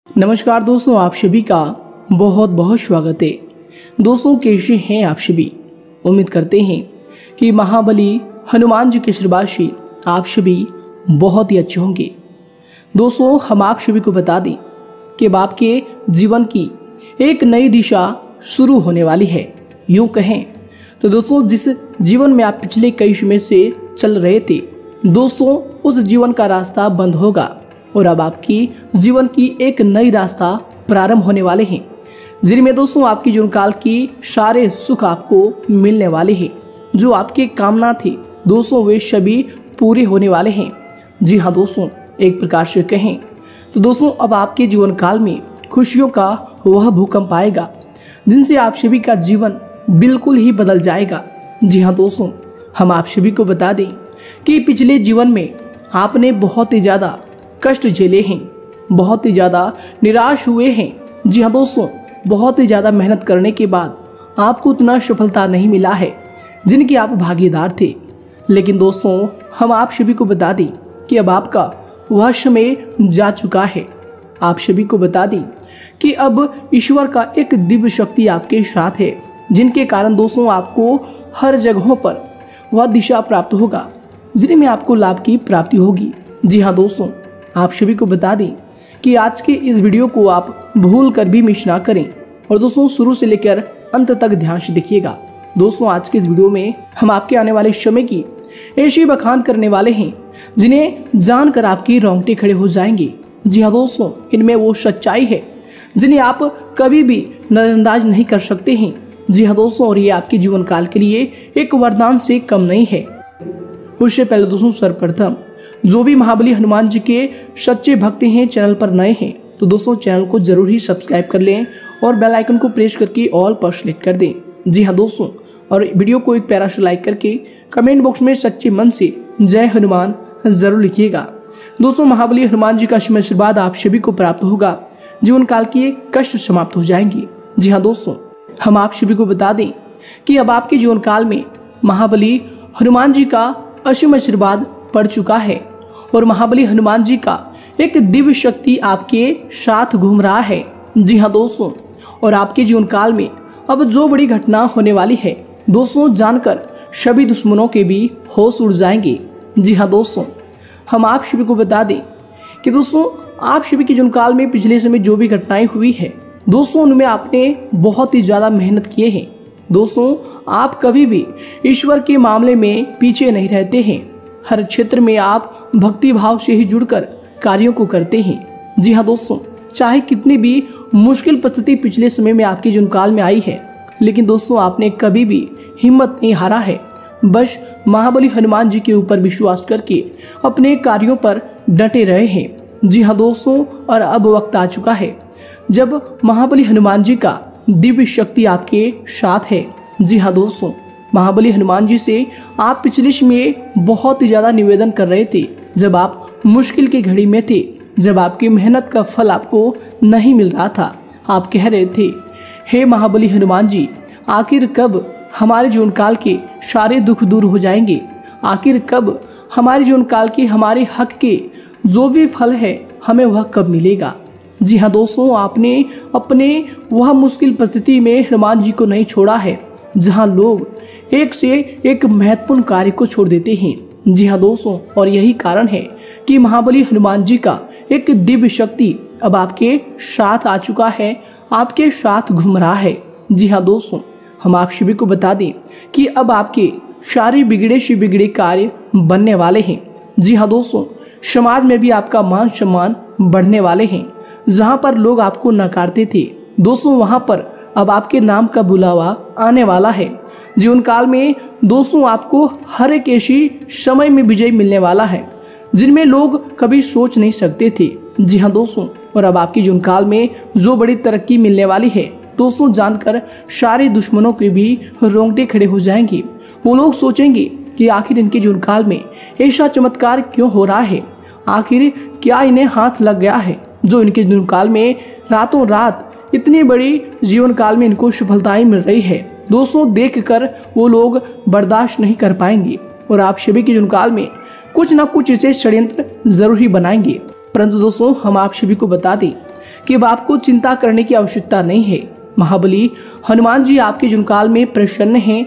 नमस्कार दोस्तों, आप सभी का बहुत बहुत स्वागत है। दोस्तों, कैसे हैं आप सभी? उम्मीद करते हैं कि महाबली हनुमान जी के आशीर्वाद से आप सभी बहुत ही अच्छे होंगे। दोस्तों, हम आप सभी को बता दें कि अब आपके जीवन की एक नई दिशा शुरू होने वाली है। यूँ कहें तो दोस्तों, जिस जीवन में आप पिछले कई समय से चल रहे थे, दोस्तों उस जीवन का रास्ता बंद होगा और अब आपकी जीवन की एक नई रास्ता प्रारंभ होने वाले हैं, जिनमें दोस्तों आपकी जीवन काल की सारे सुख आपको मिलने वाले हैं। जो आपके कामना थे दोस्तों, वे सभी पूरे होने वाले हैं। जी हाँ दोस्तों, एक प्रकार से कहें तो दोस्तों अब आपके जीवन काल में खुशियों का वह भूकंप आएगा जिनसे आप सभी का जीवन बिल्कुल ही बदल जाएगा। जी हाँ दोस्तों, हम आप सभी को बता दें कि पिछले जीवन में आपने बहुत ही ज़्यादा कष्ट झेले हैं, बहुत ही ज़्यादा निराश हुए हैं। जी हाँ दोस्तों, बहुत ही ज़्यादा मेहनत करने के बाद आपको उतना सफलता नहीं मिला है जिनकी आप भागीदार थे। लेकिन दोस्तों, हम आप सभी को बता दें कि अब आपका वह समय जा चुका है। आप सभी को बता दें कि अब ईश्वर का एक दिव्य शक्ति आपके साथ है, जिनके कारण दोस्तों आपको हर जगहों पर वह दिशा प्राप्त होगा जिनमें आपको लाभ की प्राप्ति होगी। जी हाँ दोस्तों, आप सभी को बता दें कि आज के इस वीडियो को आप भूल कर भी मिस ना करें और दोस्तों शुरू से लेकर अंत तक ध्यान से देखिएगा। दोस्तों, आज के इस वीडियो में हम आपके आने वाले समय की ऐसी बखान करने वाले हैं जिन्हें जानकर आपकी रोंगटे खड़े हो जाएंगे। जी हाँ दोस्तों, इनमें वो सच्चाई है जिन्हें आप कभी भी नजरअंदाज नहीं कर सकते हैं। जी हाँ दोस्तों, और ये आपके जीवन काल के लिए एक वरदान से कम नहीं है। उससे पहले दोस्तों, सर्वप्रथम जो भी महाबली हनुमान जी के सच्चे भक्त हैं, चैनल पर नए हैं तो दोस्तों चैनल को जरूर ही सब्सक्राइब कर लें और बेल आइकन को प्रेस करके ऑल पर सेलेक्ट कर दें। जी हाँ दोस्तों, और वीडियो को एक प्यारा सा लाइक करके कमेंट बॉक्स में सच्चे मन से जय हनुमान जरूर लिखिएगा। दोस्तों, महाबली हनुमान जी का आशीर्वाद आप सभी को प्राप्त होगा, जीवन काल की कष्ट समाप्त हो जाएंगे। जी हाँ दोस्तों, हम आप सभी को बता दें कि अब आपके जीवन काल में महाबली हनुमान जी का असीम आशीर्वाद पड़ चुका है और महाबली हनुमान जी का एक दिव्य शक्ति आपके साथ घूम रहा है। जी हाँ दोस्तों, और आपके जीवन काल में अब जो बड़ी घटना होने वाली है दोस्तों, जानकर सभी दुश्मनों के भी होश उड़ जाएंगे। जी हाँ दोस्तों, हम आप सभी को बता दें कि दोस्तों आप सभी के जीवन काल में पिछले समय जो भी घटनाएं हुई है दोस्तों, उनमें आपने बहुत ही ज्यादा मेहनत किए हैं। दोस्तों, आप कभी भी ईश्वर के मामले में पीछे नहीं रहते हैं। हर क्षेत्र में आप भक्ति भाव से ही जुड़कर कार्यों को करते हैं। जी हाँ दोस्तों, चाहे कितनी भी मुश्किल परिस्थिति पिछले समय में आपके जीवन काल में आई है, लेकिन दोस्तों आपने कभी भी हिम्मत नहीं हारा है। बस महाबली हनुमान जी के ऊपर विश्वास करके अपने कार्यों पर डटे रहे हैं। जी हाँ दोस्तों, और अब वक्त आ चुका है जब महाबली हनुमान जी का दिव्य शक्ति आपके साथ है। जी हाँ दोस्तों, महाबली हनुमान जी से आप पिछले समय बहुत ही ज्यादा निवेदन कर रहे थे, जब आप मुश्किल की घड़ी में थे, जब आपकी मेहनत का फल आपको नहीं मिल रहा था। आप कह रहे थे, हे महाबली हनुमान जी, आखिर कब हमारे जीवन काल के सारे दुख दूर हो जाएंगे? आखिर कब हमारे जीवन काल के हमारे हक के जो भी फल है हमें वह कब मिलेगा? जी हाँ दोस्तों, आपने अपने वह मुश्किल परिस्थिति में हनुमान जी को नहीं छोड़ा है जहाँ लोग एक से एक महत्वपूर्ण कार्य को छोड़ देते हैं। जी हाँ दोस्तों, और यही कारण है कि महाबली हनुमान जी का एक दिव्य शक्ति अब आपके साथ आ चुका है, आपके साथ घूम रहा है। जी हाँ दोस्तों, हम आप सभी को बता दें कि अब आपके सारे बिगड़े से बिगड़े कार्य बनने वाले हैं। जी हाँ दोस्तों, समाज में भी आपका मान सम्मान बढ़ने वाले हैं। जहाँ पर लोग आपको नकारते थे दोस्तों, वहाँ पर अब आपके नाम का बुलावा आने वाला है। जीवन काल में दोस्तों आपको हर एक ऐसी समय में विजय मिलने वाला है जिनमें लोग कभी सोच नहीं सकते थे। जी हाँ दोस्तों, और अब आपके जीवन काल में जो बड़ी तरक्की मिलने वाली है दोस्तों, जानकर सारे दुश्मनों के भी रोंगटे खड़े हो जाएंगे। वो लोग सोचेंगे कि आखिर इनके जीवन काल में ऐसा चमत्कार क्यों हो रहा है, आखिर क्या इन्हें हाथ लग गया है जो इनके जीवन काल में रातों रात इतनी बड़ी जीवन काल में इनको सफलताएं मिल रही है। दोस्तों, देखकर वो लोग बर्दाश्त नहीं कर पाएंगे और आप सभी के जीवन काल में कुछ ना कुछ ऐसे षड्यंत्र जरूर ही बनाएंगे। परंतु दोस्तों, हम आप सभी को बता दें कि अब आपको चिंता करने की आवश्यकता नहीं है। महाबली हनुमान जी आपके जीवन काल में प्रसन्न हैं।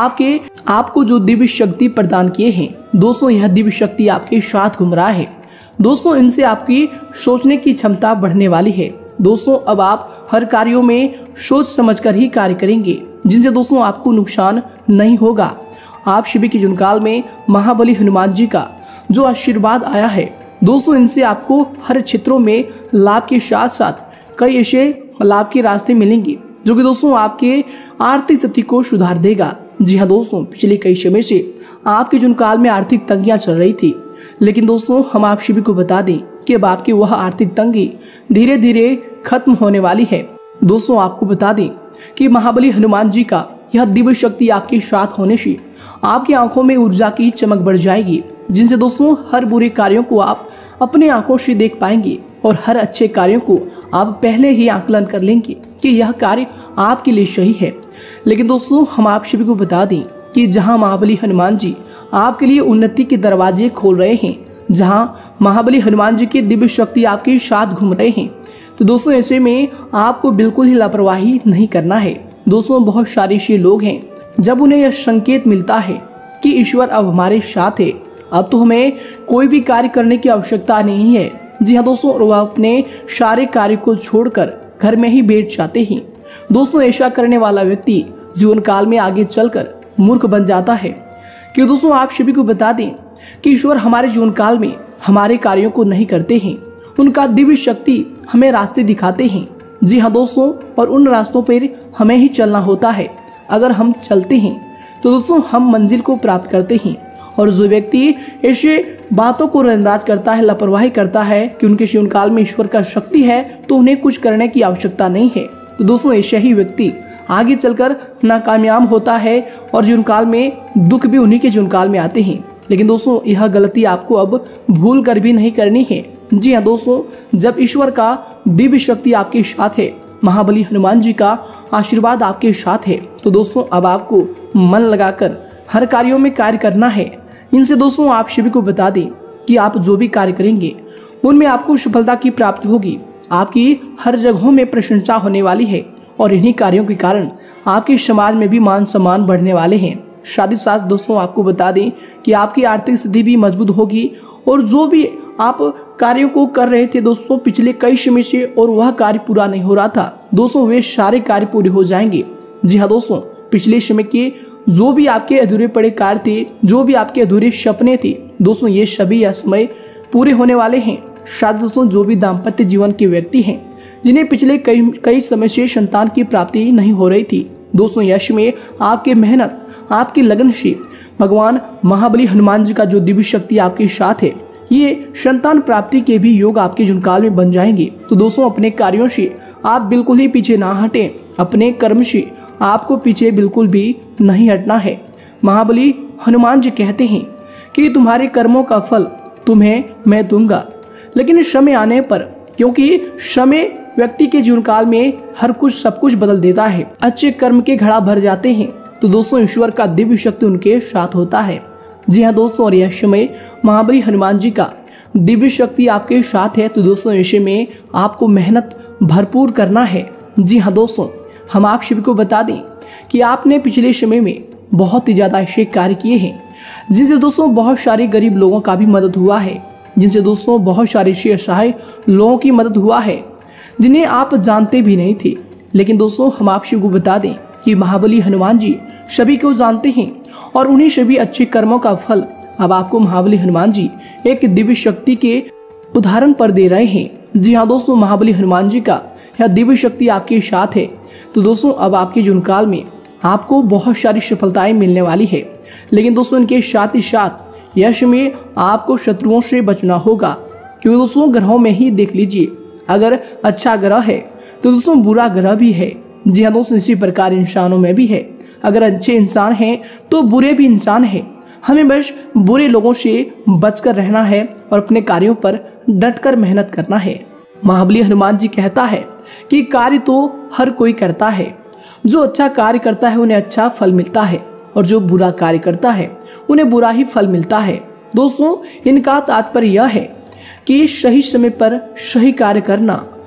आपको जो दिव्य शक्ति प्रदान किए हैं दोस्तों, यह दिव्य शक्ति आपके साथ घूम रहा है दोस्तों। इनसे आपकी सोचने की क्षमता बढ़ने वाली है दोस्तों। अब आप हर कार्यों में सोच समझकर ही कार्य करेंगे, जिनसे दोस्तों आपको नुकसान नहीं होगा। आप सभी के जीवन काल में महाबली हनुमान जी का जो आशीर्वाद आया है दोस्तों, इनसे आपको हर क्षेत्रों में लाभ के साथ साथ कई ऐसे लाभ के रास्ते मिलेंगे जो कि दोस्तों आपके आर्थिक स्थिति को सुधार देगा। जी हाँ दोस्तों, पिछले कई समय से आपके जीवन काल में आर्थिक तंगियां चल रही थी, लेकिन दोस्तों हम आप सभी को बता दें कि अब आपकी वह आर्थिक तंगी धीरे धीरे खत्म होने वाली है दोस्तों। आपको बता दें कि महाबली हनुमान जी का यह दिव्य शक्ति आपके साथ होने से आपकी आंखों में ऊर्जा की चमक बढ़ जाएगी, जिनसे दोस्तों हर बुरे कार्यों को आप अपने आंखों से देख पाएंगे और हर अच्छे कार्यों को आप पहले ही आकलन कर लेंगे कि यह कार्य आपके लिए सही है। लेकिन दोस्तों हम आप सभी को बता दें कि जहां महाबली हनुमान जी आपके लिए उन्नति के दरवाजे खोल रहे हैं, जहां महाबली हनुमान जी की दिव्य शक्ति आपके साथ घूम रहे हैं, तो दोस्तों ऐसे में आपको बिल्कुल ही लापरवाही नहीं करना है दोस्तों। बहुत सारे ऐसे लोग हैं जब उन्हें यह संकेत मिलता है कि ईश्वर अब हमारे साथ है, अब तो हमें कोई भी कार्य करने की आवश्यकता नहीं है। जी हाँ दोस्तों, वह अपने सारे कार्य को छोड़कर घर में ही बैठ जाते हैं दोस्तों। ऐसा करने वाला व्यक्ति जीवन काल में आगे चलकर मूर्ख बन जाता है। कि दोस्तों आप सभी को बता दें कि ईश्वर हमारे जीवन काल में हमारे कार्यों को नहीं करते हैं, उनका दिव्य शक्ति हमें रास्ते दिखाते हैं। जी हाँ दोस्तों, और उन रास्तों पर हमें ही चलना होता है। अगर हम चलते हैं तो दोस्तों हम मंजिल को प्राप्त करते हैं। और जो व्यक्ति ऐसे बातों को नजरअंदाज करता है, लापरवाही करता है कि उनके जीवन काल में ईश्वर का शक्ति है तो उन्हें कुछ करने की आवश्यकता नहीं है, तो दोस्तों ऐसा ही व्यक्ति आगे चलकर नाकामयाब होता है और जीवन काल में दुख भी उन्हीं के जीवन काल में आते हैं। लेकिन दोस्तों यह गलती आपको अब भूल कर भी नहीं करनी है। जी हाँ दोस्तों, जब ईश्वर का दिव्य शक्ति आपके साथ है, महाबली हनुमान जी का आशीर्वाद आपके साथ है, तो दोस्तों अब आपको मन लगाकर हर कार्यों में कार्य करना है। इनसे दोस्तों आप सभी को बता दें कि आप जो भी कार्य करेंगे उनमें आपको सफलता की प्राप्ति होगी। आपकी हर जगहों में प्रशंसा होने वाली है और इन्हीं कार्यों के कारण आपके समाज में भी मान सम्मान बढ़ने वाले हैं। साथ ही साथ दोस्तों आपको बता दें कि आपकी आर्थिक स्थिति भी मजबूत होगी और जो भी आप कार्यों को कर रहे थे दोस्तों पिछले कई समय से और वह कार्य पूरा नहीं हो रहा था दोस्तों, वे सारे कार्य पूरे हो जाएंगे। जी हाँ दोस्तों, पिछले समय के जो भी आपके अधूरे पड़े कार्य थे, जो भी आपके अधूरे सपने थे दोस्तों, ये सभी यह समय पूरे होने वाले हैं। साथ दोस्तों जो भी दाम्पत्य जीवन के व्यक्ति हैं जिन्हें पिछले कई समय से संतान की प्राप्ति नहीं हो रही थी दोस्तों, यश में आपके मेहनत आपकी लगन से भगवान महाबली हनुमान जी का जो दिव्य शक्ति आपके साथ है, ये संतान प्राप्ति के भी योग आपके जीवन काल में बन जाएंगे। तो दोस्तों अपने कार्यों से आप बिल्कुल ही पीछे ना हटें, अपने कर्म से आपको पीछे बिल्कुल भी नहीं हटना है। महाबली हनुमान जी कहते हैं कि तुम्हारे कर्मों का फल तुम्हें मैं दूंगा, लेकिन समय आने पर, क्योंकि समय व्यक्ति के जीवन काल में हर कुछ सब कुछ बदल देता है। अच्छे कर्म के घड़ा भर जाते हैं तो दोस्तों ईश्वर का दिव्य शक्ति उनके साथ होता है। जी हाँ दोस्तों, और यह समय महाबली हनुमान जी का दिव्य शक्ति आपके साथ है, तो दोस्तों ऐसे में आपको मेहनत भरपूर करना है। जी हाँ दोस्तों, हम आप सभी को बता दें कि आपने पिछले समय में बहुत ही ज्यादा ऐसे कार्य किए हैं जिनसे दोस्तों बहुत सारे गरीब लोगों का भी मदद हुआ है, जिनसे दोस्तों बहुत सारे ऐसे असहाय लोगों की मदद हुआ है जिन्हें आप जानते भी नहीं थे। लेकिन दोस्तों हम आप सभी को बता दें कि महाबली हनुमान जी सभी को जानते हैं और उन्हीं सभी अच्छे कर्मों का फल अब आपको महाबली हनुमान जी एक दिव्य शक्ति के उदाहरण पर दे रहे हैं। जी हाँ दोस्तों, महाबली हनुमान जी का यह दिव्य शक्ति आपके साथ है, तो दोस्तों अब आपके जीवन काल में आपको बहुत सारी सफलताएं मिलने वाली है। लेकिन दोस्तों इनके साथ ही साथ यश में आपको शत्रुओं से बचना होगा, क्योंकि दोस्तों ग्रहों में ही देख लीजिए, अगर अच्छा ग्रह है तो दोस्तों बुरा ग्रह भी है। जी हाँ दोस्तों, इसी प्रकार इंसानों में भी है, अगर अच्छे इंसान हैं तो बुरे भी इंसान हैं। हमें बस बुरे लोगों से बचकर रहना है और अपने कार्यों पर डटकर मेहनत करना है। महाबली हनुमान जी कहता है कि कार्य तो हर कोई करता है, जो अच्छा कार्य करता है उन्हें अच्छा फल मिलता है और जो बुरा कार्य करता है उन्हें बुरा ही फल मिलता है। दोस्तों इनका तात्पर्य यह है कि सही समय पर सही कार्य करना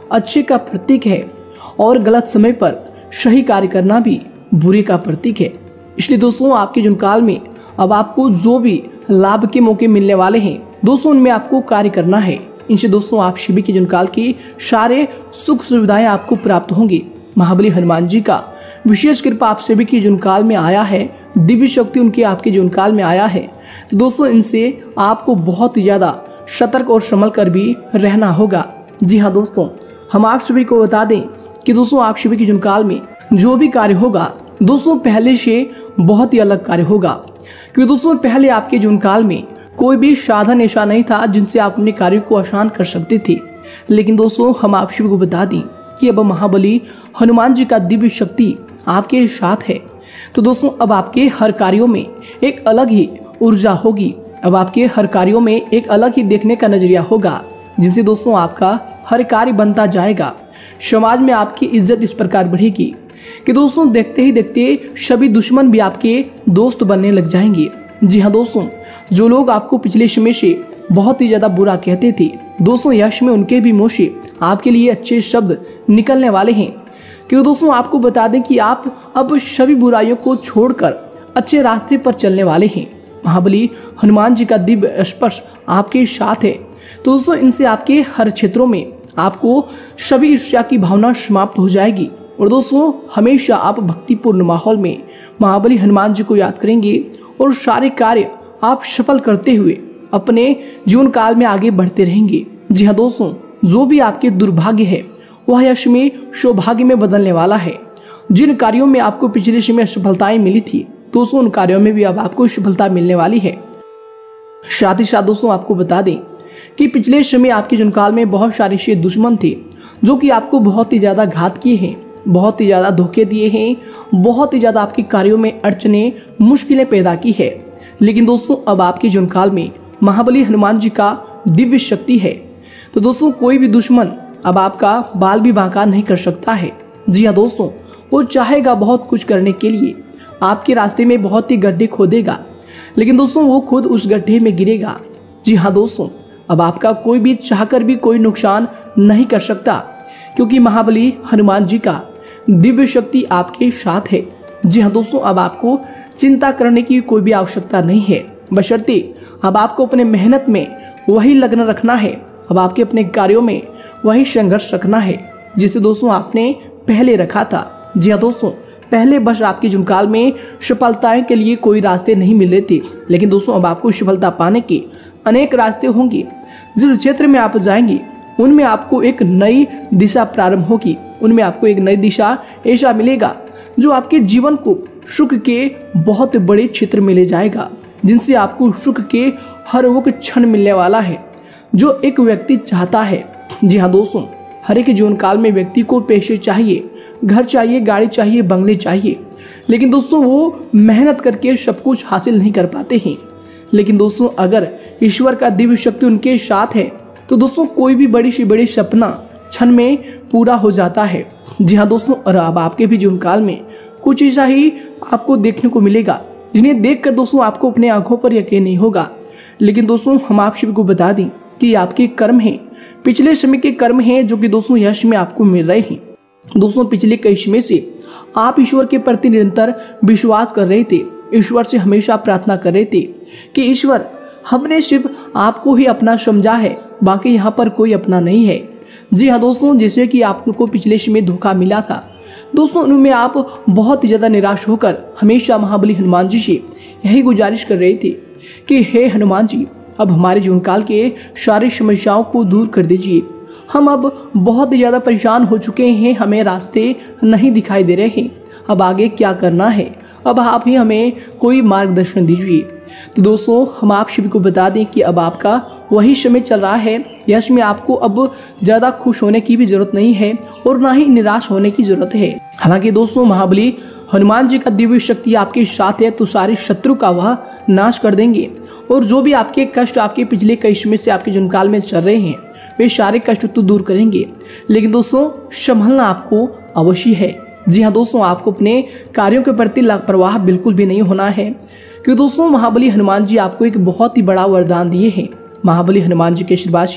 अच्छे का प्रतीक है और गलत समय पर सही कार्य करना भी बुरे का प्रतीक है। इसलिए दोस्तों आपके जीवन काल में अब आपको जो भी लाभ के मौके मिलने वाले हैं दोस्तों उनमें आपको कार्य करना है। इनसे दोस्तों आप सभी के जीवन काल की सारे सुख सुविधाएं आपको प्राप्त होंगी। महाबली हनुमान जी का विशेष कृपा आप सभी के जीवन काल में आया है, दिव्य शक्ति उनके आपके जीवन काल में आया है। तो दोस्तों इनसे आपको बहुत ही ज्यादा सतर्क और संभल कर भी रहना होगा। जी हाँ दोस्तों, हम आप सभी को बता दें कि दोस्तों आप सभी के जीवन काल में जो भी कार्य होगा दोस्तों पहले से बहुत ही अलग कार्य होगा। क्योंकि दोस्तों पहले आपके जीवन काल में कोई भी साधन ऐसा नहीं था जिनसे आप अपने कार्य को आसान कर सकते थे। लेकिन दोस्तों हम आप सभी को बता दें कि अब महाबली हनुमान जी का दिव्य शक्ति आपके साथ है। तो दोस्तों अब आपके हर कार्यों में एक अलग ही ऊर्जा होगी। अब आपके हर कार्यों में एक अलग ही देखने का नजरिया होगा, जिससे दोस्तों आपका हर कार्य बनता जाएगा। समाज में आपकी इज्जत इस प्रकार बढ़ेगी कि दोस्तों देखते ही देखते सभी दुश्मन भी आपके दोस्त बनने लग जाएंगे। जी हाँ दोस्तों, जो लोग आपको पिछले समय से बहुत ही ज्यादा बुरा कहते थे दोस्तों यश में उनके भी मुंह से आपके लिए अच्छे शब्द निकलने वाले हैं। क्योंकि दोस्तों आपको बता दें कि आप अब सभी बुराइयों को छोड़कर अच्छे रास्ते पर चलने वाले हैं। महाबली हनुमान जी का दिव्य स्पर्श आपके साथ है। तो दोस्तों इनसे आपके हर क्षेत्रों में आपको सभी ईर्ष्या की भावना समाप्त हो जाएगी। और दोस्तों हमेशा आप भक्तिपूर्ण माहौल में महाबली हनुमान जी को याद करेंगे और सारे कार्य आप सफल करते हुए अपने जीवन काल में आगे बढ़ते रहेंगे। जी हाँ दोस्तों, जो भी आपके दुर्भाग्य है वह यश में सौभाग्य में बदलने वाला है। जिन कार्यों में आपको पिछले समय सफलताएं मिली थी दोस्तों उन कार्यों में भी अब आपको सफलता मिलने वाली है। साथ ही साथ दोस्तों आपको बता दें कि पिछले समय आपके जीवन काल में बहुत सारे ऐसे दुश्मन थे जो कि आपको बहुत ही ज्यादा घात किए हैं, बहुत ही ज्यादा धोखे दिए हैं, बहुत ही ज्यादा आपके कार्यों में अड़चने मुश्किलें पैदा की है। लेकिन दोस्तों अब आपके जीवन काल में महाबली हनुमान जी का दिव्य शक्ति है। तो दोस्तों कोई भी दुश्मन अब आपका बाल भी बांका नहीं कर सकता है। जी हाँ दोस्तों, वो चाहेगा बहुत कुछ करने के लिए, आपके रास्ते में बहुत ही गड्ढे खोदेगा, लेकिन दोस्तों वो खुद उस गड्ढे में गिरेगा। जी हाँ दोस्तों, अब आपका कोई भी चाहकर भी कोई नुकसान नहीं कर सकता, क्योंकि महाबली हनुमान जी का दिव्य शक्ति आपके साथ है। जी हाँ दोस्तों, अब आपको चिंता करने की कोई भी आवश्यकता नहीं है, बशर्ते अब आपको अपने मेहनत में वही लगन रखना है। अब आपके अपने कार्यों में वही संघर्ष रखना है जिसे दोस्तों आपने पहले रखा था। जी हाँ दोस्तों, पहले बस आपके जीवन काल में सफलताएं के लिए कोई रास्ते नहीं मिल रहे थे, लेकिन दोस्तों अब आपको सफलता पाने के अनेक रास्ते होंगे। जिस क्षेत्र में आप जाएंगे उनमें आपको एक नई दिशा प्रारंभ होगी, उनमें आपको एक नई दिशा ऐसा मिलेगा जो आपके जीवन को सुख के बहुत बड़े क्षेत्र में ले जाएगा, जिनसे आपको सुख के हर वो क्षण मिलने वाला है जो एक व्यक्ति चाहता है। जी हाँ दोस्तों, हर एक जीवन काल में व्यक्ति को पैसे चाहिए, घर चाहिए, गाड़ी चाहिए, बंगले चाहिए, लेकिन दोस्तों वो मेहनत करके सब कुछ हासिल नहीं कर पाते हैं। लेकिन दोस्तों अगर ईश्वर का दिव्य शक्ति उनके साथ है तो दोस्तों कोई भी बड़ी से बड़ी सपना क्षण में पूरा हो जाता है। जी हाँ दोस्तों, और अब आपके भी जीवन काल में कुछ ऐसा ही आपको देखने को मिलेगा जिन्हें देखकर दोस्तों आपको अपने आंखों पर यकीन नहीं होगा। लेकिन दोस्तों हम आप सभी को बता दें कि आपके कर्म हैं, पिछले समय के कर्म हैं जो कि दोस्तों यश में आपको मिल रहे हैं। दोस्तों पिछले कई समय से आप ईश्वर के प्रति निरंतर विश्वास कर रहे थे, ईश्वर से हमेशा प्रार्थना कर रहे थे कि ईश्वर हमने सिर्फ आपको ही अपना समझा है, बाकी यहाँ पर कोई अपना नहीं है। जी हाँ दोस्तों, जैसे कि आपको पिछले समय धोखा मिला था दोस्तों, उनमें आप बहुत ही ज्यादा निराश होकर हमेशा महाबली हनुमान जी से यही गुजारिश कर रहे थे कि हे हनुमान जी, अब हमारे जीवन काल के सारी समस्याओं को दूर कर दीजिए। हम अब बहुत ही ज्यादा परेशान हो चुके हैं, हमें रास्ते नहीं दिखाई दे रहे हैं, अब आगे क्या करना है, अब आप ही हमें कोई मार्गदर्शन दीजिए। तो दोस्तों हम आप सभी को बता दें कि अब आपका वही समय चल रहा है, यश में आपको अब ज्यादा खुश होने की भी जरूरत नहीं है और ना ही निराश होने की जरूरत है। हालांकि दोस्तों महाबली हनुमान जी का दिव्य शक्ति आपके साथ है तो सारे शत्रु का वह नाश कर देंगे, और जो भी आपके कष्ट आपके पिछले कई समय से आपके जीवन काल में चल रहे हैं वे सारे कष्ट तो दूर करेंगे। लेकिन दोस्तों संभलना आपको अवश्य है। जी हाँ दोस्तों, आपको अपने कार्यों के प्रति लापरवाह बिल्कुल भी नहीं होना है, क्योंकि दोस्तों महाबली हनुमान जी आपको एक बहुत ही बड़ा वरदान दिए हैं। महाबली हनुमान जी के आशीर्वाद से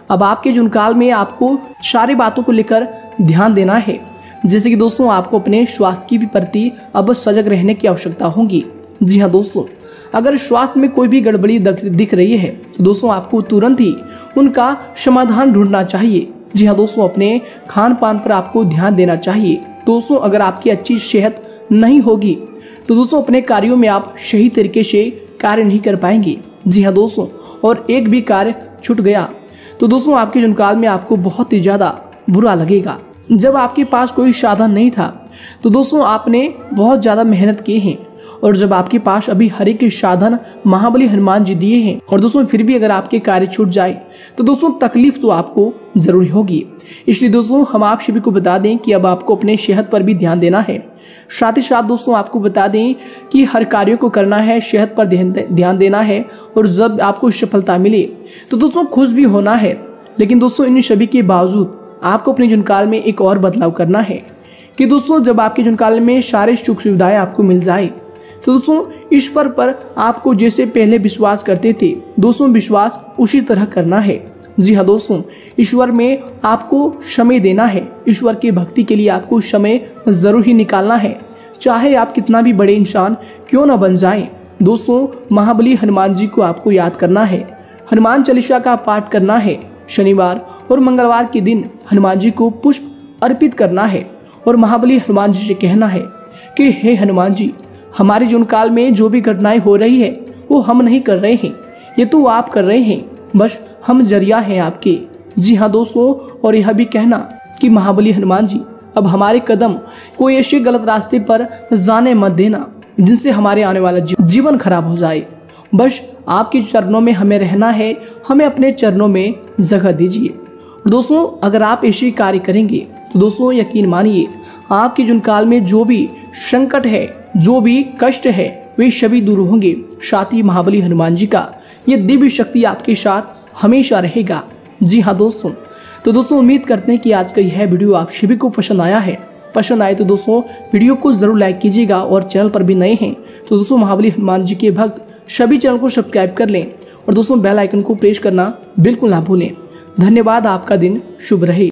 अब आपके जीवन काल में आपको सारी बातों को लेकर ध्यान देना है। जैसे कि दोस्तों आपको अपने स्वास्थ्य की भी प्रति अब सजग रहने की आवश्यकता होगी। जी हाँ दोस्तों, अगर स्वास्थ्य में कोई भी गड़बड़ी दिख रही है तो दोस्तों आपको तुरंत ही उनका समाधान ढूंढना चाहिए। जी हाँ दोस्तों, अपने खान पान पर आपको ध्यान देना चाहिए। दोस्तों अगर आपकी अच्छी सेहत नहीं होगी तो दोस्तों अपने कार्यों में आप सही तरीके से कार्य नहीं कर पाएंगे। जी हाँ दोस्तों, और एक भी कार्य छूट गया तो दोस्तों आपके जीवन काल में आपको बहुत ही ज्यादा बुरा लगेगा। जब आपके पास कोई साधन नहीं था तो दोस्तों आपने बहुत ज्यादा मेहनत की है, और जब आपके पास अभी हर एक साधन महाबली हनुमान जी दिए हैं और दोस्तों फिर भी अगर आपके कार्य छूट जाए तो दोस्तों तकलीफ तो आपको जरूरी होगी। इसलिए दोस्तों हम आप सभी को बता दें कि अब आपको अपने सेहत पर भी ध्यान देना है। साथ ही साथ दोस्तों आपको बता दें कि हर कार्यों को करना है, सेहत पर ध्यान देना है, और जब आपको सफलता मिले तो दोस्तों खुश भी होना है। लेकिन दोस्तों इन सभी के बावजूद आपको अपने जीवन काल में एक और बदलाव करना है कि दोस्तों जब आपके जीवन काल में सारे सुख सुविधाएं आपको मिल जाए तो दोस्तों ईश्वर पर आपको जैसे पहले विश्वास करते थे दोस्तों विश्वास उसी तरह करना है। जी हाँ दोस्तों, ईश्वर में आपको समय देना है। ईश्वर की भक्ति के लिए आपको समय जरूर ही निकालना है, चाहे आप कितना भी बड़े इंसान क्यों ना बन जाएं। दोस्तों महाबली हनुमान जी को आपको याद करना है, हनुमान चालीसा का पाठ करना है। शनिवार और मंगलवार के दिन हनुमान जी को पुष्प अर्पित करना है और महाबली हनुमान जी से कहना है कि हे हनुमान जी, हमारे जीवन काल में जो भी घटनाएं हो रही है वो हम नहीं कर रहे हैं, ये तो आप कर रहे हैं, बस हम जरिया हैं आपके। जी हाँ दोस्तों, और यह भी कहना कि महाबली हनुमान जी अब हमारे कदम कोई ऐसे गलत रास्ते पर जाने मत देना जिनसे हमारे आने वाला जीवन खराब हो जाए। बस आपके चरणों में हमें रहना है, हमें अपने चरणों में जगह दीजिए। दोस्तों अगर आप ऐसे कार्य करेंगे तो दोस्तों यकीन मानिए आपके जीवन काल में जो भी संकट है, जो भी कष्ट है, वे सभी दूर होंगे। साथ ही महाबली हनुमान जी का ये दिव्य शक्ति आपके साथ हमेशा रहेगा। जी हाँ दोस्तों, तो दोस्तों उम्मीद करते हैं कि आज का यह वीडियो आप सभी को पसंद आया है। पसंद आए तो दोस्तों वीडियो को जरूर लाइक कीजिएगा, और चैनल पर भी नए हैं तो दोस्तों महाबली हनुमान जी के भक्त सभी चैनल को सब्सक्राइब कर लें, और दोस्तों बेल आइकन को प्रेस करना बिल्कुल ना भूलें। धन्यवाद, आपका दिन शुभ रहे।